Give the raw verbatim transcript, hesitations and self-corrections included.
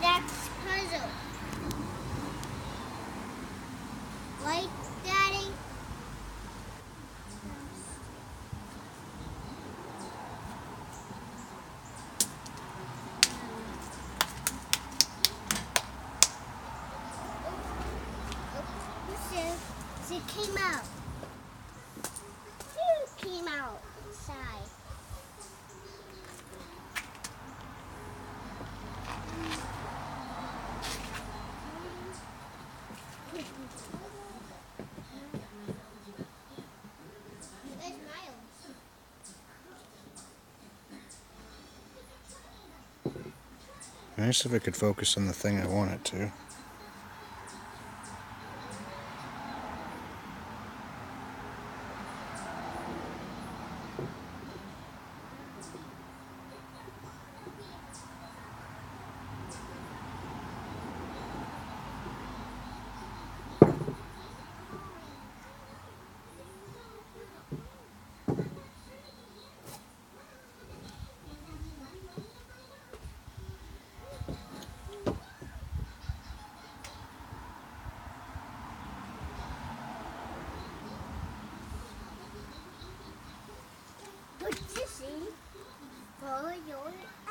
That's puzzle. Right, Daddy? So, it came out. It came out inside. Where's Miles? Nice if it could focus on the thing I want it to. What's this? Follow your